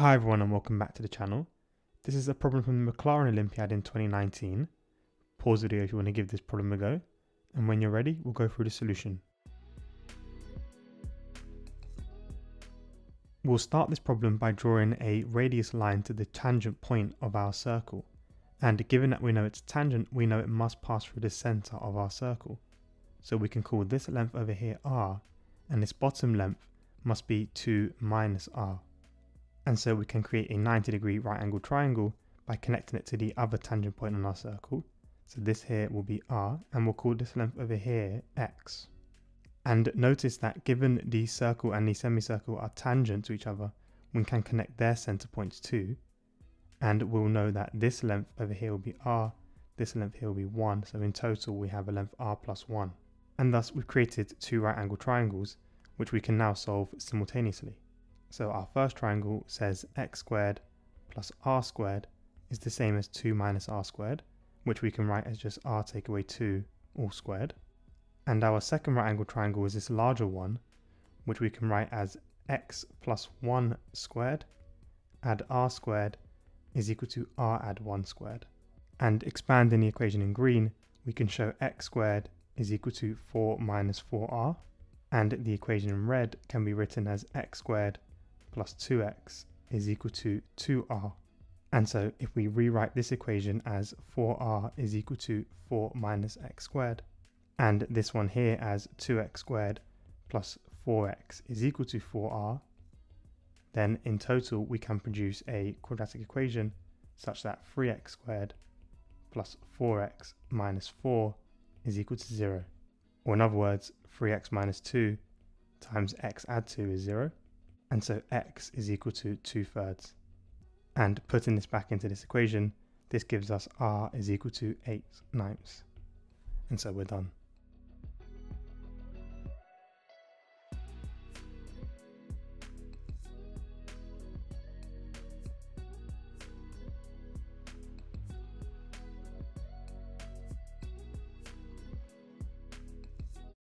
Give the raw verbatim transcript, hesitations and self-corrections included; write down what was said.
Hi everyone and welcome back to the channel. This is a problem from the Maclaurin Olympiad in twenty nineteen. Pause the video if you want to give this problem a go, and when you're ready we'll go through the solution. We'll start this problem by drawing a radius line to the tangent point of our circle, and given that we know it's tangent, we know it must pass through the centre of our circle. So we can call this length over here r, and this bottom length must be two minus r. And so we can create a ninety degree right angled triangle by connecting it to the other tangent point on our circle. So this here will be r, and we'll call this length over here x. And notice that given the circle and the semicircle are tangent to each other, we can connect their center points too. And we'll know that this length over here will be r, this length here will be one. So in total we have a length r plus one. And thus we've created two right angled triangles, which we can now solve simultaneously. So our first triangle says x squared plus r squared is the same as two minus r squared, which we can write as just r take away two all squared. And our second right angled triangle is this larger one, which we can write as x plus one squared add r squared is equal to r add one squared. And expanding the equation in green, we can show x squared is equal to four minus four r, and the equation in red can be written as x squared plus two x is equal to two r. And so if we rewrite this equation as four r is equal to four minus x squared, and this one here as two x squared plus four x is equal to four r, then in total we can produce a quadratic equation such that three x squared plus four x minus four is equal to zero. Or in other words, three x minus two times x add two is zero. And so x is equal to two thirds. And putting this back into this equation, this gives us r is equal to eight ninths. And so we're done.